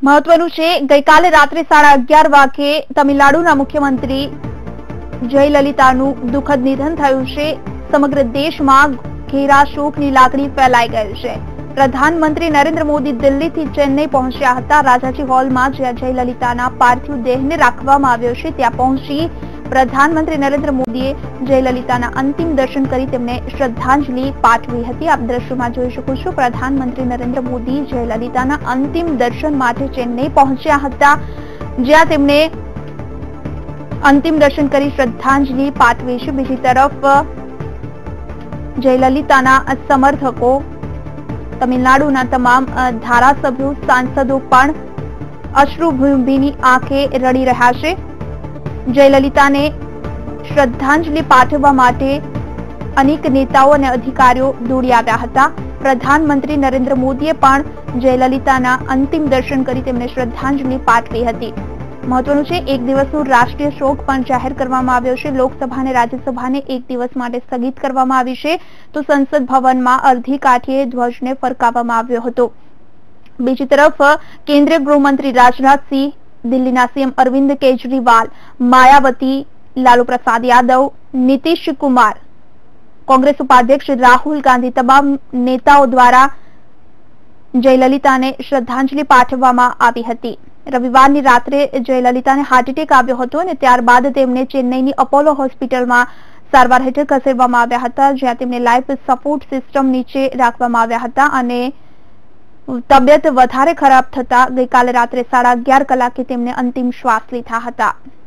મહત્વનું છે, ગઈકાલે રાત્રે 11:30 વાગે તમિલનાડુના મુખ્યમંત્રી જયલલિતાનું દુઃખદ નિધન થયું છે. સમગ્ર દેશમાં ઘેરા શોકની લાગણી ફેલાઈ ગઈ છે. પ્રધાનમંત્રી નરેન્દ્ર મોદી દિલ્હીથી ચેન્નઈ પહોંચ્યા હતા. રાજાજી હોલમાં જ્યાં જયલલિતાના પાર્થિવ દેહને રાખવામાં આવ્યો છે ત્યાં પહોંચી પ્રધાનમંત્રી નરેન્દ્ર મોદીએ જયલલિતાના અંતિમ દર્શન કરી તેમને શ્રદ્ધાંજલિ પાઠવી હતી. આપ દ્રશ્યોમાં જોઈ શકો છો, પ્રધાનમંત્રી નરેન્દ્ર મોદી જયલલિતાના અંતિમ દર્શન માટે ચેન્નઈ પહોંચ્યા હતા, જ્યાં તેમને અંતિમ દર્શન કરી શ્રદ્ધાંજલિ પાઠવી છે. બીજી તરફ જયલલિતાના સમર્થકો, તમિલનાડુના તમામ ધારાસભ્યો, સાંસદો પણ અશ્રુભીની આંખે રડી રહ્યા છે. જયલલિતાને શ્રદ્ધાંજલિ પાઠવવા માટે અનેક નેતાઓ અને અધિકારીઓ દોડી આવ્યા હતા. પ્રધાનમંત્રી નરેન્દ્ર મોદીએ પણ જયલલિતાના અંતિમ દર્શન કરી તેમને શ્રદ્ધાંજલિ પાઠવી હતી. મહત્વનું છે, એક દિવસનો રાષ્ટ્રીય શોક પણ જાહેર કરવામાં આવ્યો છે. લોકસભા અને રાજ્યસભાને એક દિવસ માટે સ્થગિત કરવામાં આવી છે, તો સંસદ ભવનમાં અડધી કાઠીએ ધ્વજને ફરકાવવામાં આવ્યો હતો. બીજી તરફ કેન્દ્રીય ગૃહમંત્રી રાજનાથસિંહ, દિલ્હીના સીએમ અરવિંદ કેજરીવાલ, માયાવતી, લાલુ પ્રસાદ યાદવ, નીતિશ કુમાર, કોંગ્રેસ ઉપાધ્યક્ષ રાહુલ ગાંધી, તમામ નેતાઓ દ્વારા જયલલિતાને શ્રદ્ધાંજલિ પાઠવવામાં આવી હતી. રવિવારની રાત્રે જયલલિતાને હાર્ટ એટેક આવ્યો હતો અને ત્યારબાદ તેમને ચેન્નઈની અપોલો હોસ્પિટલમાં સારવાર હેઠળ ખસેડવામાં આવ્યા હતા, જ્યાં તેમને લાઈફ સપોર્ટ સિસ્ટમ નીચે રાખવામાં આવ્યા હતા અને તબિયત વધારે ખરાબ થતા ગઈકાલે રાત્રે 11:30 કલાકે તેમને અંતિમ શ્વાસ લીધા હતા.